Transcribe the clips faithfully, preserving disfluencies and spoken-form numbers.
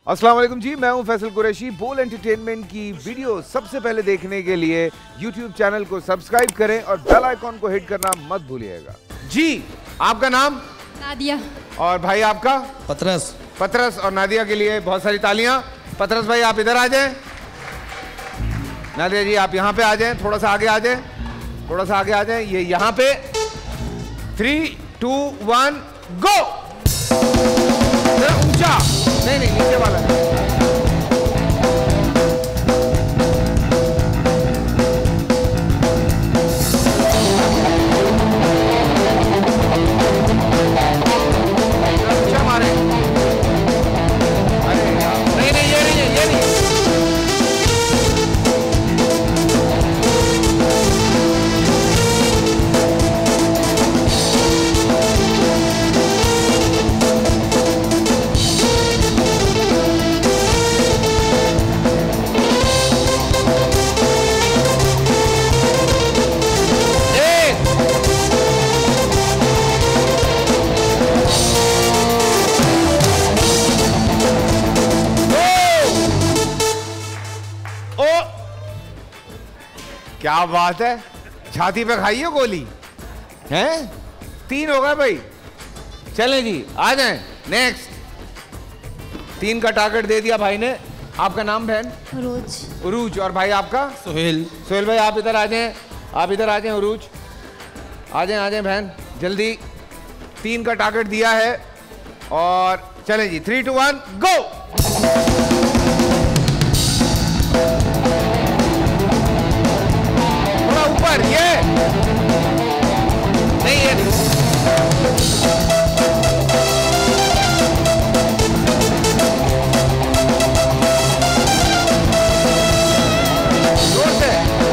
अस्सलाम वालेकुम जी, मैं हूं फैसल कुरैशी। बोल एंटरटेनमेंट की वीडियो सबसे पहले देखने के लिए यूट्यूब चैनल को सब्सक्राइब करें और बेल आइकॉन को हिट करना मत भूलिएगा। जी, आपका नाम? नादिया। और भाई आपका? पतरस। पतरस और नादिया के लिए बहुत सारी तालियां। पतरस भाई आप इधर आ जाएं। नादिया जी आप यहाँ पे आ जाएं, थोड़ा सा आगे आ जाएं, थोड़ा सा आगे आ जाएं। ये यहाँ पे थ्री टू वन गो। ऊंचा नहीं नहीं नीचे वाला है। ऊंचा मारे। अरे नहीं नहीं ये नहीं ये नहीं। क्या बात है, छाती पे खाई हो गोली हैं? तीन हो गए भाई। चलें जी आ जाएं। नेक्स्ट। तीन का टारगेट दे दिया भाई ने। आपका नाम बहन? उरूज। उरूज। और भाई आपका? सुहेल। सुहेल भाई आप इधर आ जाएं, आप इधर आ जाएं। उरूज आ जाएं, आ जाएं बहन जल्दी। तीन का टारगेट दिया है और चलें जी थ्री टू वन गो। ऊपर ये नहीं ये नहीं। जोर से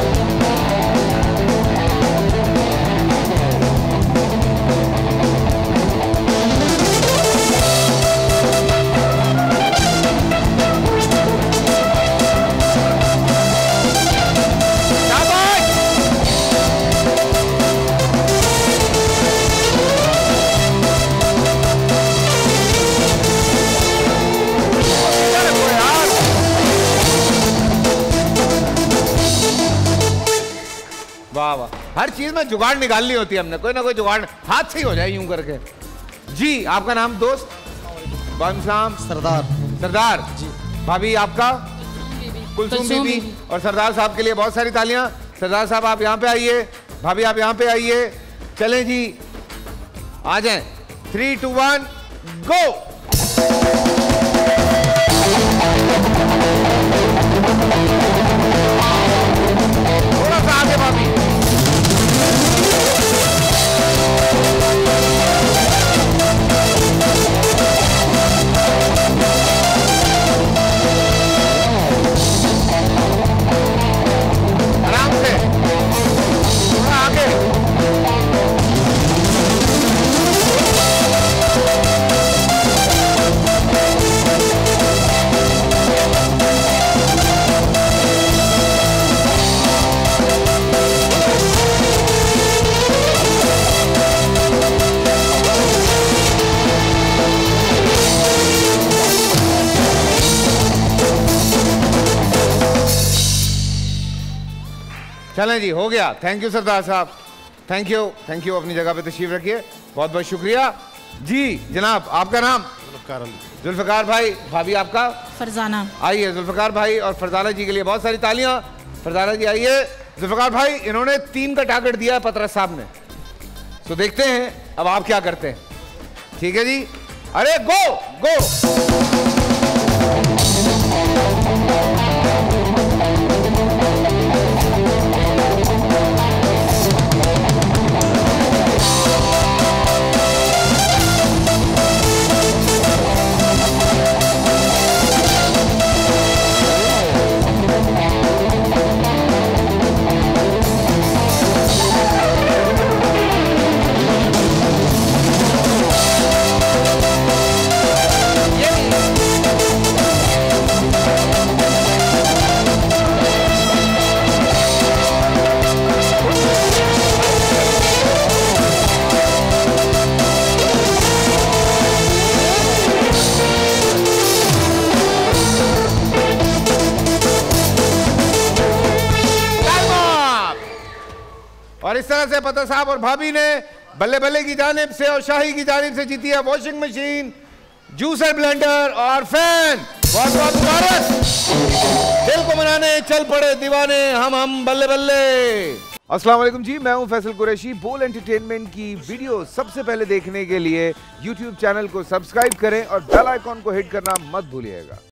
वाह वाह। हर चीज में जुगाड़ निकालनी होती है हमने, कोई ना कोई जुगाड़ हाथ से ही हो जाए यूं करके। जी आपका नाम दोस्त? वालेकुम। सरदार। सरदार जी। भाभी आपका? कुलसुम बीबी। और सरदार साहब के लिए बहुत सारी तालियां। सरदार साहब आप यहाँ पे आइए, भाभी आप यहाँ पे आइए। चलें जी आ जाएं। Three two one go. थोड़ा सा आगे भाभी। आराम से थोड़ा आगे। चलें जी हो गया। थैंक यू सरदार साहब, थैंक यू थैंक यू। अपनी जगह पे तशरीफ रखिए, बहुत बहुत शुक्रिया। जी जनाब आपका नाम? जुल्फकार भाई। भाभी आपका? फरजाना। आइए जुल्फकार भाई और फरजाना जी के लिए बहुत सारी तालियां। फरजाना जी आइए। जुल्फकार भाई इन्होंने तीन का टारगेट दिया है पतरस साहब ने, तो देखते हैं अब आप क्या करते हैं। ठीक है जी, अरे गो गो। ये और इस तरह से पता साहब और भाभी ने बल्ले बल्ले की जानिब से और शाही की जानिब से जीती है वॉशिंग मशीन, जूसर, ब्लेंडर और फैन। बहुत बहुत मुबारक। दिल को मनाने चल पड़े दीवाने हम हम बल्ले बल्ले। अस्सलाम वालेकुम जी, मैं हूं फैसल कुरैशी। बोल एंटरटेनमेंट की वीडियो सबसे पहले देखने के लिए यूट्यूब चैनल को सब्सक्राइब करें और बेल आइकॉन को हिट करना मत भूलिएगा।